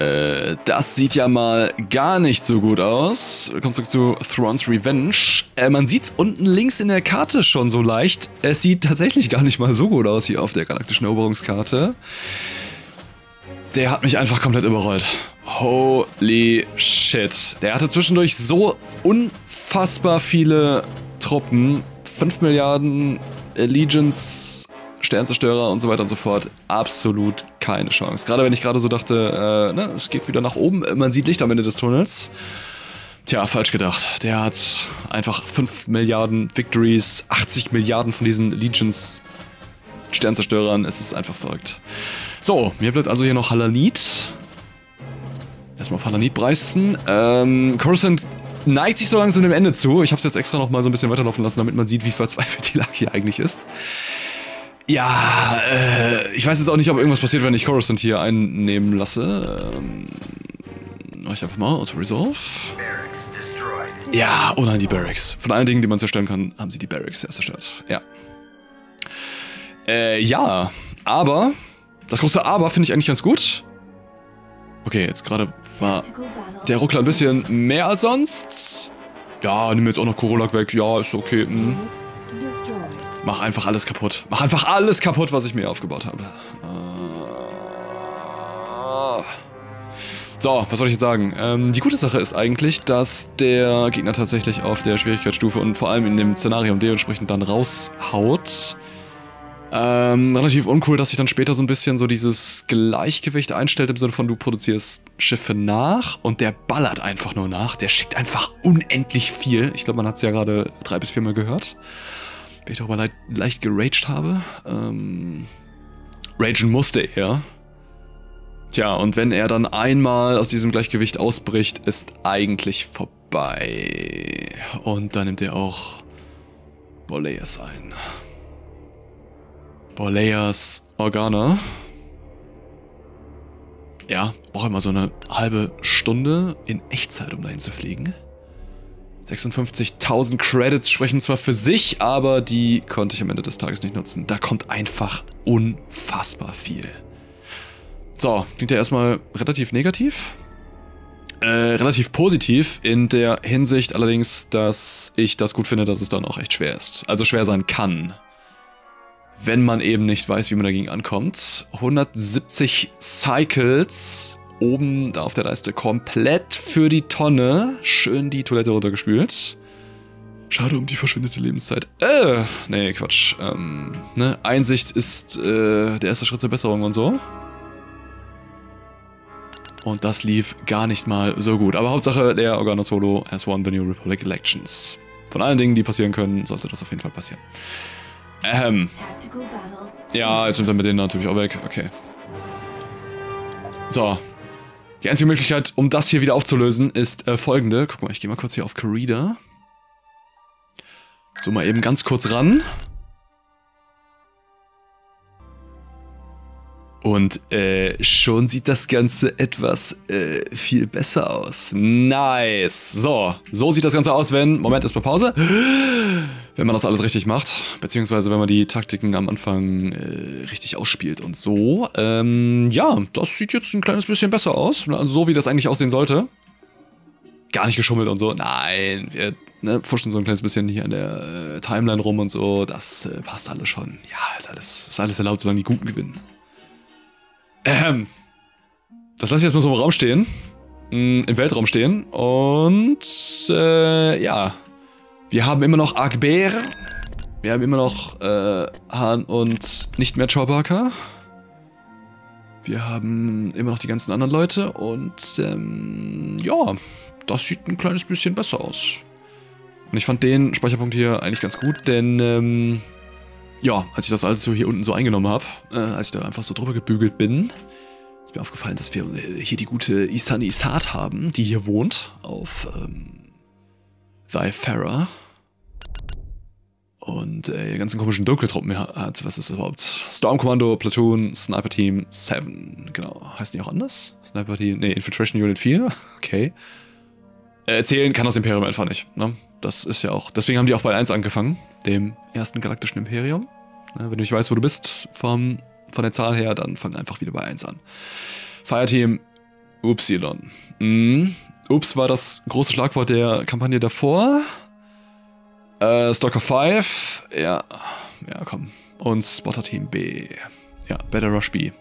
Das sieht ja mal gar nicht so gut aus. Willkommen zurück zu Thrawn's Revenge. Man sieht's unten links in der Karte schon so leicht. Es sieht tatsächlich gar nicht mal so gut aus hier auf der galaktischen Eroberungskarte. Der hat mich einfach komplett überrollt. Holy shit. Der hatte zwischendurch so unfassbar viele Truppen. 5 Milliarden Legions, Sternzerstörer und so weiter und so fort. Absolut keine Chance. Gerade wenn ich gerade so dachte, es geht wieder nach oben. Man sieht Licht am Ende des Tunnels. Tja, falsch gedacht. Der hat einfach 5 Milliarden Victories, 80 Milliarden von diesen Legions, Sternzerstörern. Es ist einfach verrückt. So, mir bleibt also hier noch Halanit. Erstmal auf Halanit breißen. Coruscant neigt sich so langsam dem Ende zu. Ich habe es jetzt extra noch mal so ein bisschen weiterlaufen lassen, damit man sieht, wie verzweifelt die Lage hier eigentlich ist. Ja, ich weiß jetzt auch nicht, ob irgendwas passiert, wenn ich Coruscant hier einnehmen lasse. Mach ich einfach mal Auto-Resolve. Ja, oh nein, die Barracks. Von allen Dingen, die man zerstören kann, haben sie die Barracks erst zerstört. Ja. Ja, aber das große Aber finde ich eigentlich ganz gut. Okay, jetzt gerade war der Ruckler ein bisschen mehr als sonst. Ja, nimm jetzt auch noch Korolak weg. Ja, ist okay. Mach einfach alles kaputt. Mach einfach alles kaputt, was ich mir aufgebaut habe. So, was soll ich jetzt sagen? Die gute Sache ist eigentlich, dass der Gegner tatsächlich auf der Schwierigkeitsstufe und vor allem in dem Szenario dementsprechend dann raushaut. Relativ uncool, dass sich dann später so ein bisschen so dieses Gleichgewicht einstellt, im Sinne von, du produzierst Schiffe nach und der ballert einfach nur nach. Der schickt einfach unendlich viel. Ich glaube, man hat es ja gerade 3 bis 4 Mal gehört. Wenn ich darüber leicht geraged habe. Ragen musste er. Tja, und wenn er dann einmal aus diesem Gleichgewicht ausbricht, ist eigentlich vorbei. Und dann nimmt er auch Boleas ein. Boleas Organa. Ja, brauche immer so eine halbe Stunde in Echtzeit, um dahin zu fliegen. 56.000 Credits sprechen zwar für sich, aber die konnte ich am Ende des Tages nicht nutzen. Da kommt einfach unfassbar viel. So, klingt ja erstmal relativ negativ. Relativ positiv in der Hinsicht allerdings, dass ich das gut finde, dass es dann auch echt schwer ist. Also schwer sein kann. Wenn man eben nicht weiß, wie man dagegen ankommt. 170 Cycles oben da auf der Leiste komplett für die Tonne. Schön die Toilette runtergespült. Schade um die verschwindete Lebenszeit. Nee, Quatsch. Ne? Einsicht ist der erste Schritt zur Besserung und so. Und das lief gar nicht mal so gut. Aber Hauptsache, der Organa Solo has won the New Republic Elections. Von allen Dingen, die passieren können, sollte das auf jeden Fall passieren. Ja, jetzt sind wir mit denen natürlich auch weg. Okay. So. Die einzige Möglichkeit, um das hier wieder aufzulösen, ist folgende. Guck mal, ich gehe mal kurz hier auf Corrida. So, mal eben ganz kurz ran. Und schon sieht das Ganze etwas viel besser aus. Nice. So sieht das Ganze aus, wenn... Moment, erstmal Pause. Wenn man das alles richtig macht. Beziehungsweise wenn man die Taktiken am Anfang richtig ausspielt und so. Ja, das sieht jetzt ein kleines bisschen besser aus. Also so, wie das eigentlich aussehen sollte. Gar nicht geschummelt und so. Nein, wir fuschen so ein kleines bisschen hier an der Timeline rum und so. Das passt alles schon. Ja, ist alles erlaubt, solange die Guten gewinnen. Das lasse ich jetzt mal so im Raum stehen. Im Weltraum stehen. Und, ja. Wir haben immer noch Akber. Wir haben immer noch, Han und nicht mehr Chewbacca. Wir haben immer noch die ganzen anderen Leute. Und, ja. Das sieht ein kleines bisschen besser aus. Und ich fand den Speicherpunkt hier eigentlich ganz gut, denn, ja, als ich das alles so hier unten so eingenommen habe, als ich da einfach so drüber gebügelt bin, ist mir aufgefallen, dass wir hier die gute Isani Isat haben, die hier wohnt, auf Thyfera. Und die ganzen komischen Dunkeltruppen hat. Was ist das überhaupt? Storm Commando, Platoon, Sniper Team 7. Genau. Heißen die auch anders? Sniper Team, nee, Infiltration Unit 4. Okay. Zählen kann das Imperium einfach nicht, ne? Das ist ja auch, deswegen haben die auch bei 1 angefangen, dem ersten galaktischen Imperium. Wenn du nicht weißt, wo du bist von der Zahl her, dann fang einfach wieder bei 1 an. Fireteam Upsilon. Ups war das große Schlagwort der Kampagne davor. Stalker 5. Ja, komm. Und Spotter Team B. Ja, Better Rush B.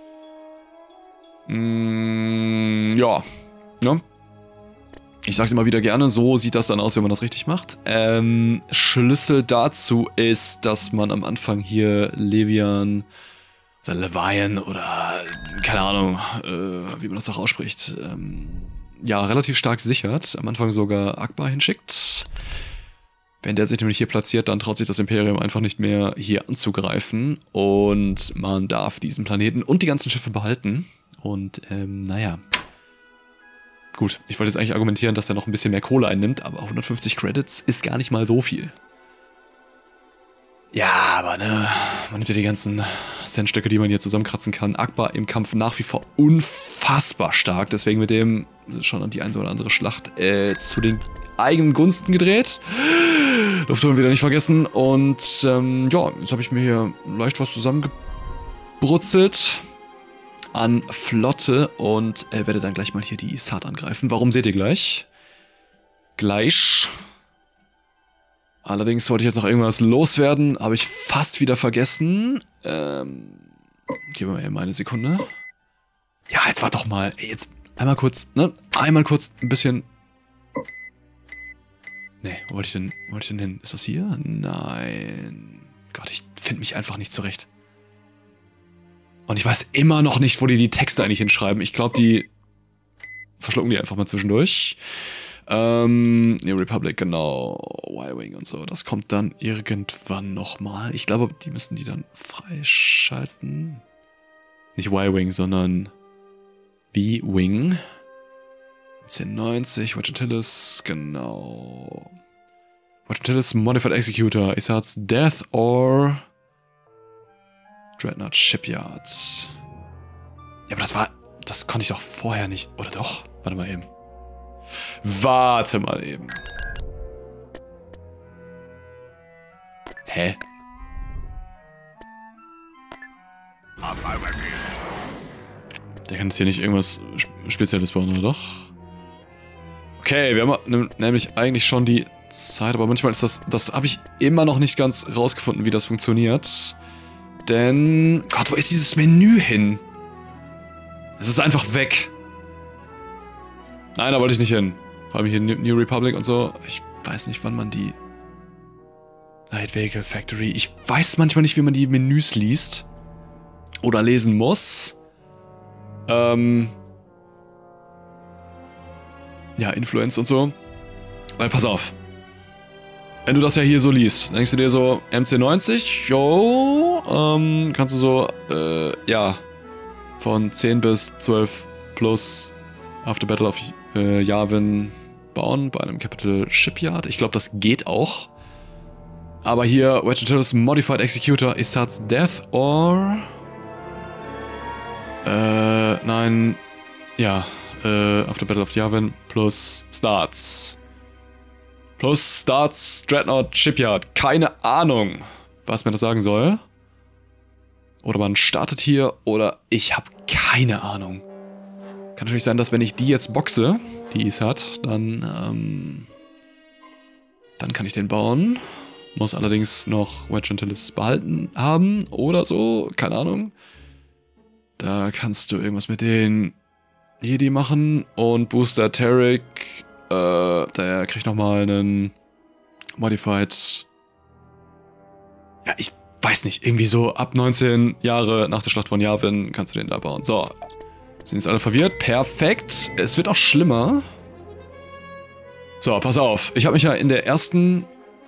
Ja. Ne? Ich sag's immer wieder gerne, so sieht das dann aus, wenn man das richtig macht. Schlüssel dazu ist, dass man am Anfang hier Levian oder Levian oder keine Ahnung, wie man das auch ausspricht, ja, relativ stark sichert. Am Anfang sogar Akbar hinschickt. Wenn der sich nämlich hier platziert, dann traut sich das Imperium einfach nicht mehr hier anzugreifen. Und man darf diesen Planeten und die ganzen Schiffe behalten. Und, naja. Gut, ich wollte jetzt eigentlich argumentieren, dass er noch ein bisschen mehr Kohle einnimmt, aber 150 Credits ist gar nicht mal so viel. Ja, aber ne, man nimmt ja die ganzen Centstücke, die man hier zusammenkratzen kann. Akbar im Kampf nach wie vor unfassbar stark, deswegen mit dem schon an die eine oder andere Schlacht zu den eigenen Gunsten gedreht. Durfte man wieder nicht vergessen. Und ja, jetzt habe ich mir hier leicht was zusammengebrutzelt an Flotte und werde dann gleich mal hier die Isard angreifen. Warum, seht ihr gleich? Gleich. Allerdings wollte ich jetzt noch irgendwas loswerden, habe ich fast wieder vergessen. Geben wir mal eben eine Sekunde. Ja, jetzt warte doch mal. Ey, jetzt einmal kurz, ne? Einmal kurz ein bisschen... Ne, wo wollte ich denn hin? Ist das hier? Nein. Gott, ich finde mich einfach nicht zurecht. Und ich weiß immer noch nicht, wo die Texte eigentlich hinschreiben. Ich glaube, die verschlucken die einfach mal zwischendurch. New Republic, genau. Y-Wing und so. Das kommt dann irgendwann nochmal. Ich glaube, die müssen die dann freischalten. Nicht Y-Wing, sondern V-Wing. 1090, Wedge Antilles, genau. Wedge Antilles, Modified Executor. Isard's Death or Dreadnought Shipyard. Ja, aber das konnte ich doch vorher nicht. Oder doch? Warte mal eben. Warte mal eben. Hä? Der kann jetzt hier nicht irgendwas Spezielles bauen, oder doch? Okay, wir haben nämlich eigentlich schon die Zeit, aber manchmal ist das habe ich immer noch nicht ganz rausgefunden, wie das funktioniert. Denn, Gott, wo ist dieses Menü hin? Es ist einfach weg. Nein, da wollte ich nicht hin. Vor allem hier New Republic und so. Ich weiß nicht, wann man die... Light Vehicle Factory. Ich weiß manchmal nicht, wie man die Menüs liest. Oder lesen muss. Ja, Influence und so. Weil, pass auf. Wenn du das ja hier so liest, dann denkst du dir so, MC90, yo, kannst du so, ja, von 10 bis 12 plus After Battle of Yavin bauen bei einem Capital Shipyard. Ich glaube, das geht auch. Aber hier, Wedge Antilles Modified Executor, Isard's Death or... nein, ja, After Battle of Yavin plus Starts. Plus Starts Dreadnought Shipyard. Keine Ahnung, was mir das sagen soll. Oder man startet hier, oder ich habe keine Ahnung. Kann natürlich sein, dass wenn ich die jetzt boxe, die Isard, dann kann ich den bauen. Muss allerdings noch Wedge Antilles behalten haben oder so, keine Ahnung. Da kannst du irgendwas mit den Jedi machen und Booster Tarek, der kriegt nochmal einen Modified... Ja, ich weiß nicht, irgendwie so ab 19 Jahre nach der Schlacht von Yavin kannst du den da bauen. So, sind jetzt alle verwirrt. Perfekt. Es wird auch schlimmer. So, pass auf. Ich habe mich ja in der ersten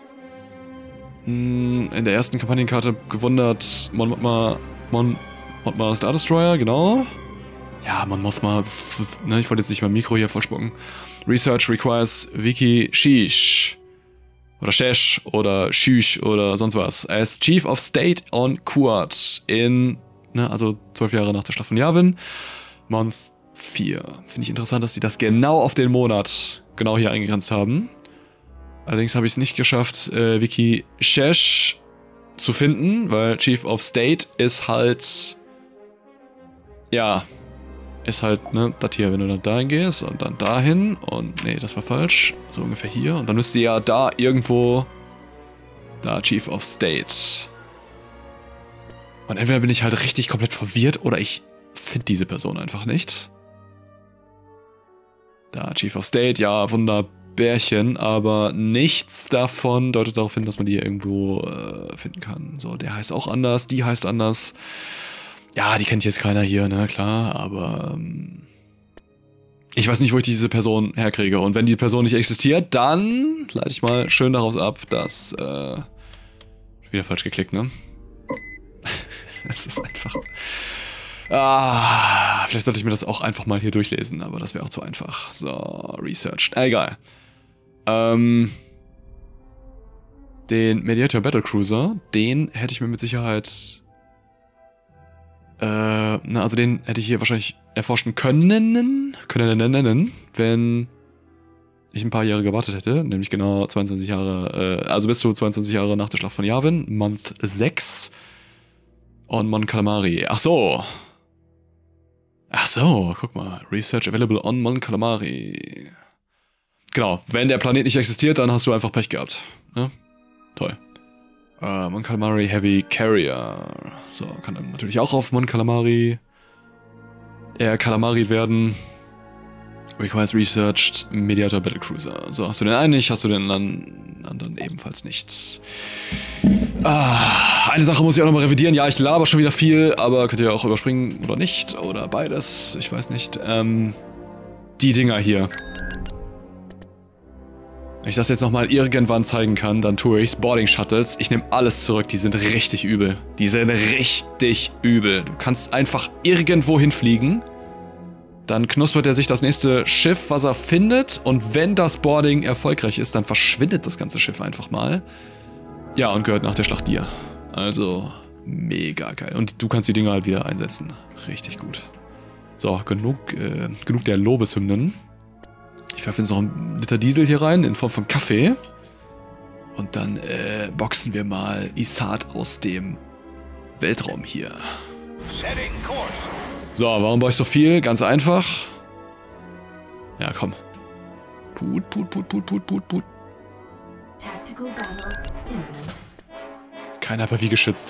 Kampagnenkarte gewundert. Mon Mothma Star Destroyer, genau. Ja, Mon Mothma. Ne, ich wollte jetzt nicht mein Mikro hier vollspucken. Research requires Wiki Sheesh. Oder Shesh oder Shüsh oder sonst was. As Chief of State on Kuat in, ne, also 12 Jahre nach der Schlacht von Yavin. Month 4. Finde ich interessant, dass die das genau auf den Monat genau hier eingegrenzt haben. Allerdings habe ich es nicht geschafft, Wiki Shesh zu finden, weil Chief of State ist halt, ja, ist halt, ne, das hier, wenn du dann dahin gehst und dann dahin und, nee, das war falsch, so ungefähr hier und dann müsste ja da irgendwo, da, Chief of State. Und entweder bin ich halt richtig komplett verwirrt oder ich finde diese Person einfach nicht. Da, Chief of State, ja, Wunderbärchen, aber nichts davon deutet darauf hin, dass man die hier irgendwo finden kann. So, der heißt auch anders, die heißt anders. Ja, die kennt jetzt keiner hier, ne, klar, aber ich weiß nicht, wo ich diese Person herkriege. Und wenn die Person nicht existiert, dann leite ich mal schön daraus ab, dass, wieder falsch geklickt, ne? Es ist einfach... vielleicht sollte ich mir das auch einfach mal hier durchlesen, aber das wäre auch zu einfach. So, researched. Egal. Den Mediator Battlecruiser, den hätte ich mir mit Sicherheit... also den hätte ich hier wahrscheinlich erforschen können, wenn ich ein paar Jahre gewartet hätte, nämlich genau 22 Jahre, also bis zu 22 Jahre nach der Schlacht von Yavin, Month 6 und Mon Calamari. Ach so, guck mal, Research available on Mon Calamari. Genau, wenn der Planet nicht existiert, dann hast du einfach Pech gehabt. Ne? Toll. Mon Calamari Heavy Carrier. So, kann dann natürlich auch auf Mon Calamari Calamari werden. Requires Researched Mediator Battlecruiser. So, hast du den einen nicht, hast du den anderen ebenfalls nicht. Eine Sache muss ich auch nochmal revidieren. Ja, ich laber schon wieder viel, aber könnt ihr auch überspringen oder nicht. Oder beides, ich weiß nicht. Die Dinger hier. Wenn ich das jetzt nochmal irgendwann zeigen kann, dann tue ich's. Boarding Shuttles. Ich nehme alles zurück, die sind richtig übel. Die sind richtig übel. Du kannst einfach irgendwo hinfliegen. Dann knuspert er sich das nächste Schiff, was er findet. Und wenn das Boarding erfolgreich ist, dann verschwindet das ganze Schiff einfach mal. Ja, und gehört nach der Schlacht dir. Also, mega geil. Und du kannst die Dinger halt wieder einsetzen. Richtig gut. So, genug der Lobeshymnen. Ich werfe jetzt noch einen Liter Diesel hier rein, in Form von Kaffee. Und dann boxen wir mal Isard aus dem Weltraum hier. So, warum brauche ich so viel? Ganz einfach. Ja, komm. Put. Kein Hyper-V-Geschütz.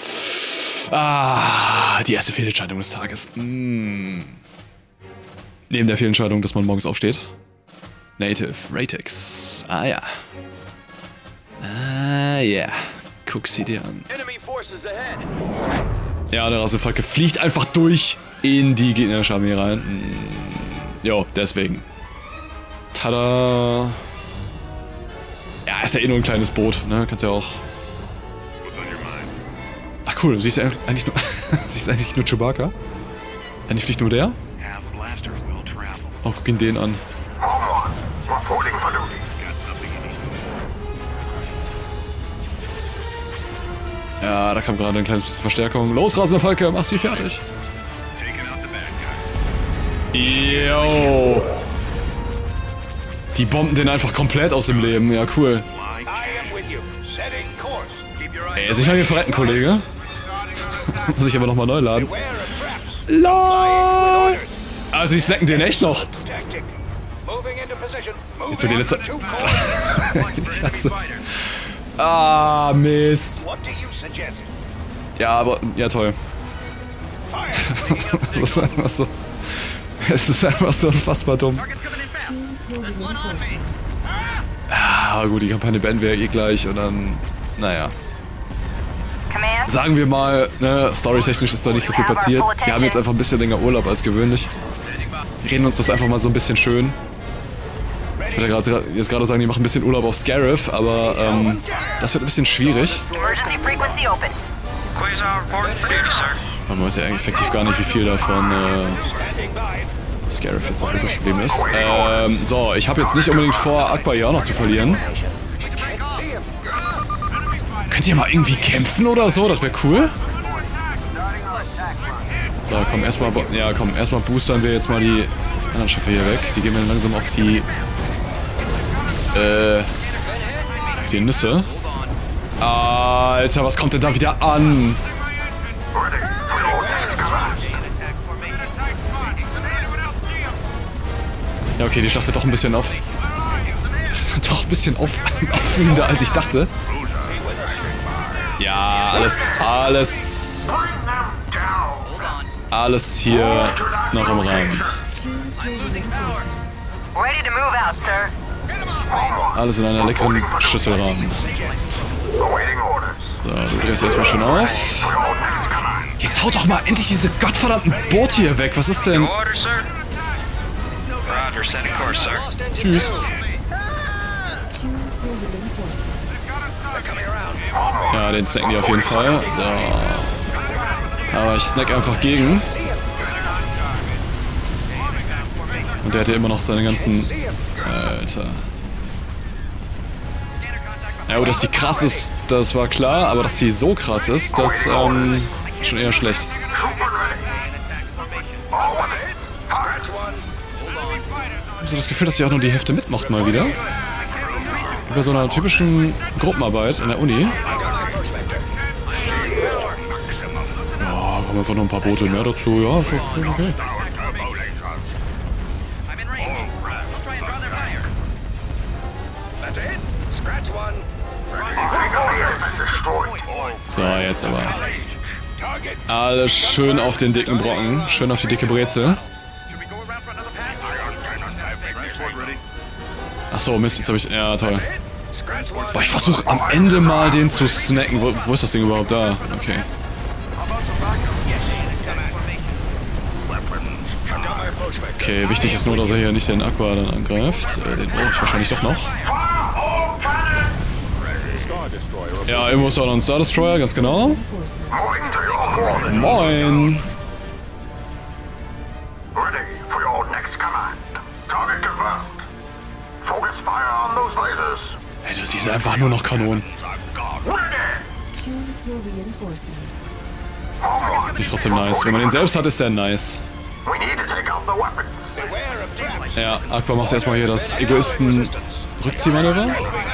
Die erste Fehlentscheidung des Tages. Neben der Fehlentscheidung, dass man morgens aufsteht. Native Ratex. Ja. Ja. Guck sie dir an. Ja, der Rasselfalke fliegt einfach durch in die gegnerische Armee rein. Jo, deswegen. Tada. Ja, ist ja eh nur ein kleines Boot, ne? Kannst ja auch... Ach cool, du siehst ja eigentlich nur... siehst eigentlich nur Chewbacca? Eigentlich fliegt nur der? Oh, guck ihn den an. Ja, da kam gerade ein kleines bisschen Verstärkung. Los, rasende Falke, mach sie fertig. Yo. Die bomben den einfach komplett aus dem Leben. Ja, cool. Ey, sich mal hier verrecken, Kollege. Muss ich aber nochmal neu laden. LOL! Also, die snacken den echt noch. Jetzt so die letzte... Ich hasse es. Mist. Ja, aber... Ja, toll. Das ist einfach so... Es ist einfach so unfassbar dumm. Gut, die Kampagne beenden wir eh gleich und dann... Naja. Sagen wir mal, ne, storytechnisch ist da nicht so viel passiert. Wir haben jetzt einfach ein bisschen länger Urlaub als gewöhnlich. Wir reden uns das einfach mal so ein bisschen schön. Ich würde ja jetzt gerade sagen, die machen ein bisschen Urlaub auf Scarif, aber das wird ein bisschen schwierig. Man weiß ja eigentlich effektiv gar nicht, wie viel davon Scarif jetzt noch übrig geblieben ist. So, ich habe jetzt nicht unbedingt vor, Akbar hier auch noch zu verlieren. Könnt ihr mal irgendwie kämpfen oder so? Das wäre cool. So, komm, erstmal boostern wir jetzt mal die anderen Schiffe hier weg. Die gehen mir langsam auf die Nüsse. Alter, was kommt denn da wieder an? Ja, okay, die Schlacht wird doch ein bisschen aufwühlender, als ich dachte. Ja, alles hier noch im Rahmen. Alles in einer leckeren Schüsselrahmen. So, du drehst erstmal schön auf. Jetzt haut doch mal endlich diese gottverdammten Boote hier weg. Was ist denn? Tschüss. Ja, den snacken die auf jeden Fall. So. Aber ich snack einfach gegen. Und der hat ja immer noch seine ganzen... Alter. Ja gut, dass die krass ist, das war klar. Aber dass die so krass ist, das schon eher schlecht. Ich habe das Gefühl, dass sie auch nur die Hälfte mitmacht mal wieder. Wie bei so einer typischen Gruppenarbeit in der Uni. Ja, kommen einfach noch ein paar Boote mehr dazu. Ja, ist okay. So, jetzt aber. Alles schön auf den dicken Brocken. Schön auf die dicke Brezel. Achso, Mist, jetzt habe ich... Ja, toll. Boah, ich versuche am Ende mal den zu snacken. Wo ist das Ding überhaupt da? Okay. Okay, wichtig ist nur, dass er hier nicht den Aqua dann angreift. Den brauche ich wahrscheinlich doch noch. Ja, irgendwo ist auch noch ein Star Destroyer, ganz genau. Moin! Hey, du siehst einfach nur noch Kanonen. Ist trotzdem nice. Wenn man den selbst hat, ist der nice. Ja, Aqua macht erstmal hier das Egoisten-Rückziehmanöver.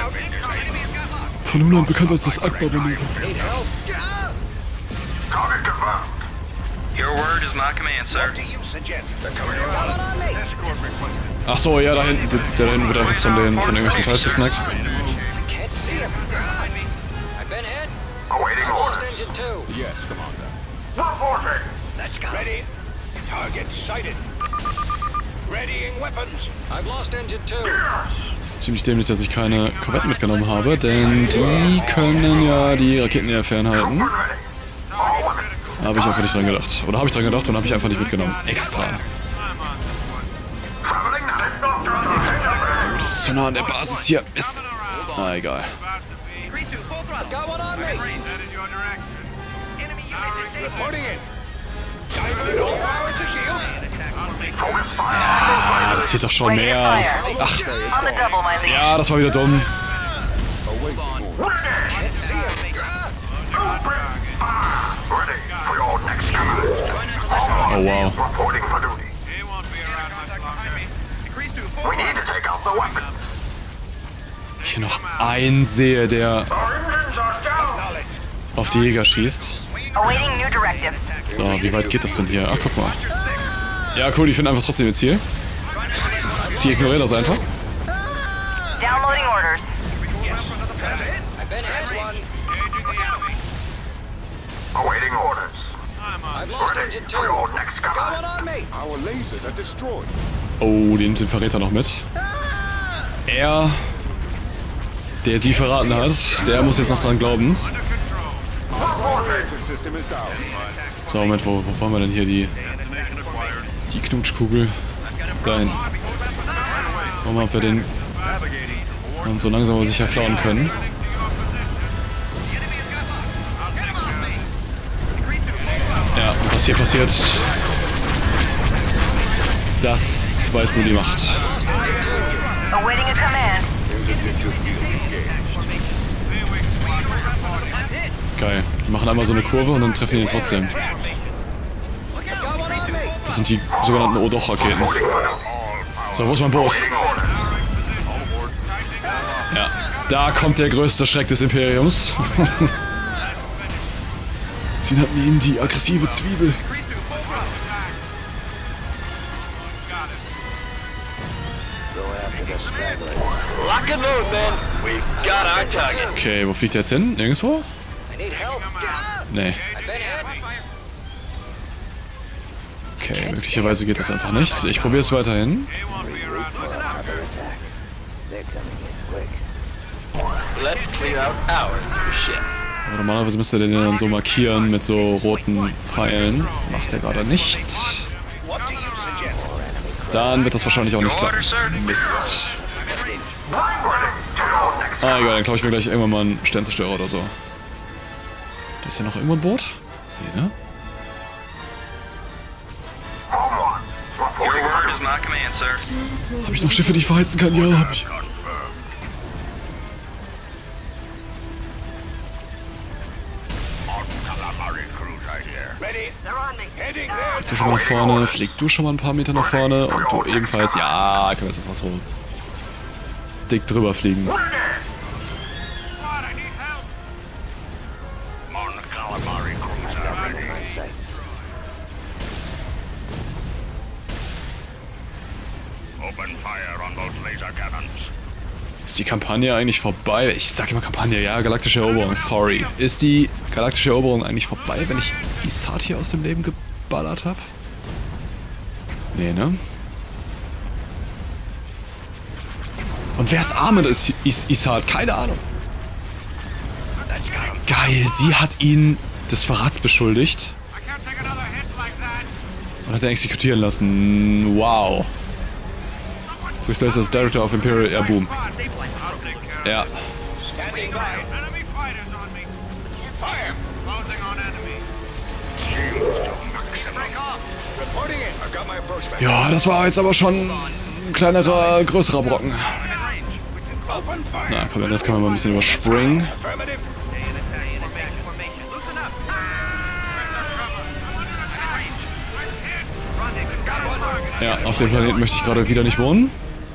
Von nun an bekannt als das Aqua-Manöver. Ach so, ja, da hinten, der da hinten wird einfach von irgendwelchen Teils gesnackt. Ziemlich dämlich, dass ich keine Korvetten mitgenommen habe, denn die können ja die Raketen eher fernhalten. Habe ich einfach nicht dran gedacht. Oder habe ich dran gedacht und habe ich einfach nicht mitgenommen. Extra. Das ist so nah an der Basis hier. Mist. Na, egal. Ja, das sieht doch schon mehr. Ach. Ja, das war wieder dumm. Oh wow. Ich hier noch einen sehe, der auf die Jäger schießt. So, wie weit geht das denn hier? Ach, guck mal. Ja, cool, die finden einfach trotzdem ihr Ziel. Die ignorieren das einfach. Oh, den Verräter noch mit. Er, der sie verraten hat, der muss jetzt noch dran glauben. So, Moment, wo fahren wir denn hier die Knutschkugel? Dahin. Schauen wir mal, ob wir den uns so langsam aber sicher klauen können. Ja, und was hier passiert, das weiß nur die Macht. Geil. Die machen einmal so eine Kurve und dann treffen die ihn trotzdem. Das sind die sogenannten Odoch-Raketen. So, wo ist mein Boot? Ja, da kommt der größte Schreck des Imperiums. Sie nannten ihn die aggressive Zwiebel. Okay, wo fliegt der jetzt hin? Nirgendwo? Nee. Okay, möglicherweise geht das einfach nicht. Ich probiere es weiterhin. Aber normalerweise müsste der den dann so markieren mit so roten Pfeilen. Macht er gerade nicht. Dann wird das wahrscheinlich auch nicht klappen. Mist. Ah, egal, dann klaue ich mir gleich irgendwann mal einen Sternzerstörer oder so. Da ist hier noch irgendwo ein Boot? Nee, ne? Habe ich noch Schiffe, die ich verheizen kann? Ja, habe ich. Flieg du schon mal nach vorne, flieg du schon mal ein paar Meter nach vorne und du ebenfalls. Ja, können wir jetzt einfach so dick drüber fliegen. Ist die Kampagne eigentlich vorbei? Ich sag immer Kampagne, ja, galaktische Eroberung, sorry. Ist die galaktische Eroberung eigentlich vorbei, wenn ich Isard hier aus dem Leben geballert habe? Nee, ne? Und wer ist Armin ist Isard? Keine Ahnung. Geil, sie hat ihn des Verrats beschuldigt. Und hat er exekutieren lassen. Wow. Chris Place als Director of Imperial Air Boom. Ja. Ja, das war jetzt aber schon ein kleinerer, größerer Brocken. Na komm, das können wir mal ein bisschen überspringen. Ja, auf dem Planeten möchte ich gerade wieder nicht wohnen.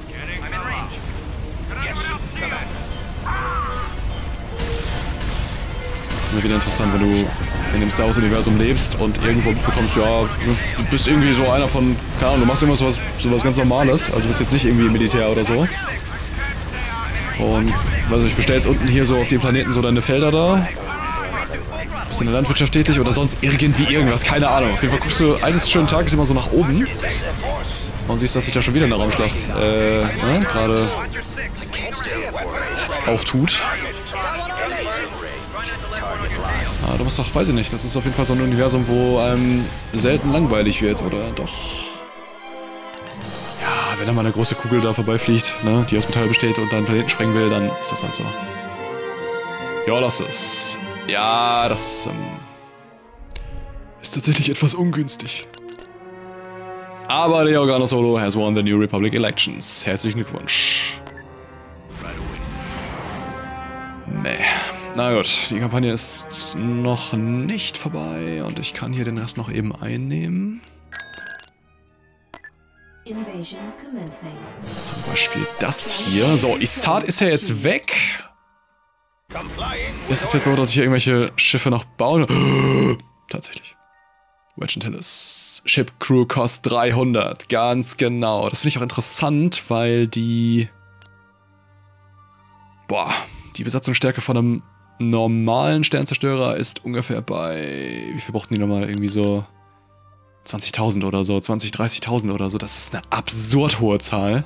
Immer wieder interessant, wenn du in dem Star Wars Universum lebst und irgendwo bekommst, ja, du bist irgendwie so einer von, keine Ahnung, du machst immer sowas ganz Normales, also bist jetzt nicht irgendwie Militär oder so. Und, weiß nicht, bestellst unten hier so auf dem Planeten so deine Felder da, bist in der Landwirtschaft tätig oder sonst irgendwie irgendwas, keine Ahnung. Auf jeden Fall guckst du eines schönen Tages immer so nach oben und siehst, dass sich da schon wieder eine Raumschlacht, gerade auftut. Ah, du musst doch, weiß ich nicht, das ist auf jeden Fall so ein Universum, wo einem selten langweilig wird, oder doch? Ja, wenn da mal eine große Kugel da vorbeifliegt, ne, die aus Metall besteht und deinen Planeten sprengen will, dann ist das halt so. Ja, lass es. Ja, das ist tatsächlich etwas ungünstig. Aber der Organo Solo has won the New Republic Elections. Herzlichen Glückwunsch. Nee. Na gut, die Kampagne ist noch nicht vorbei und ich kann hier den Rest noch eben einnehmen. Zum Beispiel das hier. So, Isard ist ja jetzt weg. Ist es jetzt so, dass ich hier irgendwelche Schiffe noch baue? Tatsächlich. Wedge Antilles. Ship Crew Cost 300. Ganz genau. Das finde ich auch interessant, weil die... Boah, die Besatzungsstärke von einem normalen Sternzerstörer ist ungefähr bei... Wie viel brauchten die nochmal? Irgendwie so 20.000 oder so, 20.000, 30.000 oder so. Das ist eine absurd hohe Zahl.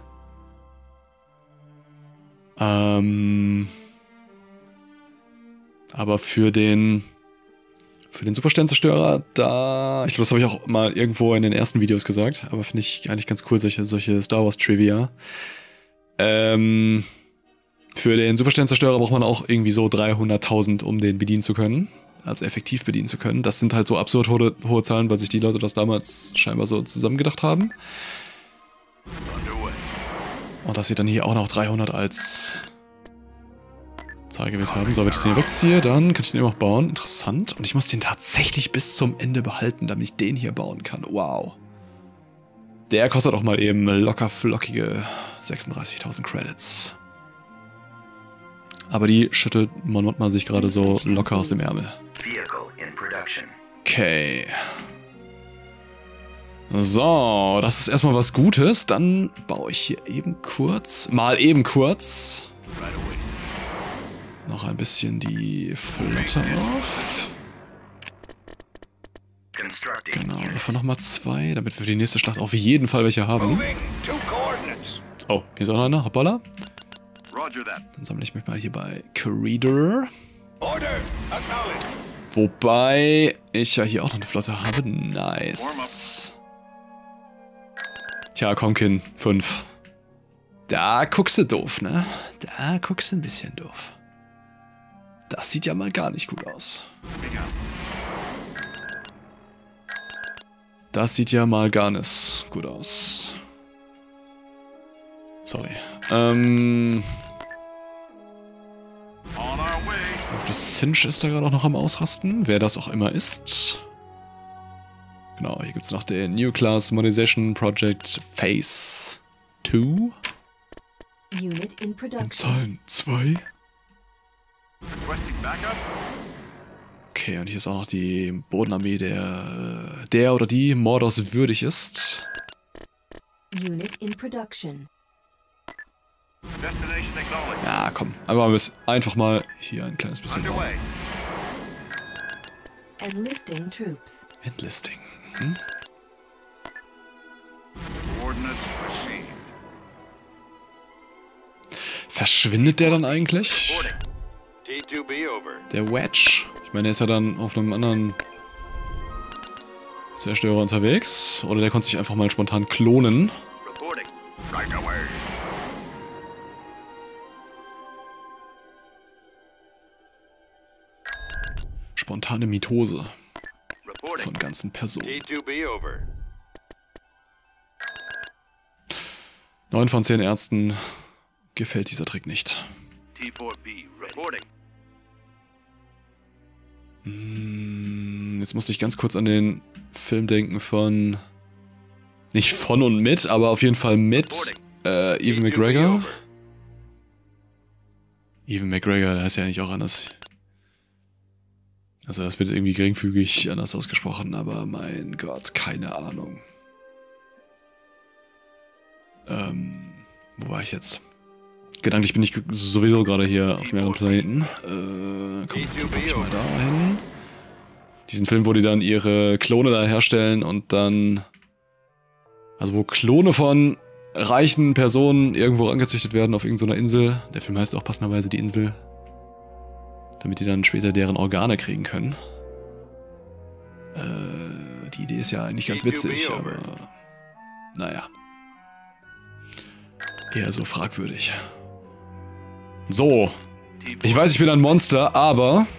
Aber für den Supersternzerstörer, da... Ich glaube, das habe ich auch mal irgendwo in den ersten Videos gesagt. Aber finde ich eigentlich ganz cool, solche Star Wars Trivia. Für den Supersternzerstörer braucht man auch irgendwie so 300.000, um den bedienen zu können. Also effektiv bedienen zu können. Das sind halt so absurd hohe Zahlen, weil sich die Leute das damals scheinbar so zusammengedacht haben. Und dass sie dann hier auch noch 300 als Zahl gewählt haben. So, wenn ich den hier wegziehe, dann kann ich den immer noch bauen. Interessant. Und ich muss den tatsächlich bis zum Ende behalten, damit ich den hier bauen kann. Wow. Der kostet auch mal eben locker flockige 36.000 Credits. Aber die schüttelt Mon Mothma sich gerade so locker aus dem Ärmel. Okay. So, das ist erstmal was Gutes. Dann baue ich hier eben kurz, noch ein bisschen die Flotte auf. Genau, davon nochmal 2, damit wir für die nächste Schlacht auf jeden Fall welche haben. Oh, hier ist auch noch einer, hoppala. Dann sammle ich mich mal hier bei Corridor. Wobei ich ja hier auch noch eine Flotte habe. Nice. Tja, Konkin, 5. Da guckst du doof, ne? Da guckst du ein bisschen doof. Das sieht ja mal gar nicht gut aus. Das sieht ja mal gar nicht gut aus. Sorry. Das Cinch ist da gerade auch noch am Ausrasten, wer das auch immer ist. Genau, hier gibt es noch den New Class Modernization Project Phase 2. Unit in production. Zahlen 2. Okay, und hier ist auch noch die Bodenarmee, der oder die Mordos würdig ist. Unit in production. Ja, komm. Einfach mal hier ein kleines bisschen bauen. Enlisting troops. Enlisting. Mhm. Verschwindet der dann eigentlich? Der Wedge? Ich meine, der ist ja dann auf einem anderen Zerstörer unterwegs. Oder der konnte sich einfach mal spontan klonen. Spontane Mitose von ganzen Personen. 9 von 10 Ärzten gefällt dieser Trick nicht. Jetzt musste ich ganz kurz an den Film denken von... Nicht von und mit, aber auf jeden Fall mit Ewan McGregor. Ewan McGregor, der heißt ja eigentlich auch anders. Also das wird irgendwie geringfügig anders ausgesprochen, aber mein Gott, keine Ahnung. Wo war ich jetzt? Gedanklich bin ich sowieso gerade hier auf mehreren Planeten. Komm, guck ich mal da hin. Diesen Film, wo die dann ihre Klone da herstellen und dann... Also wo Klone von reichen Personen irgendwo angezüchtet werden auf irgendeiner Insel. Der Film heißt auch passenderweise Die Insel. Damit die dann später deren Organe kriegen können. Die Idee ist ja eigentlich ganz witzig, aber... Naja. Eher so fragwürdig. So. Ich weiß, ich bin ein Monster, aber...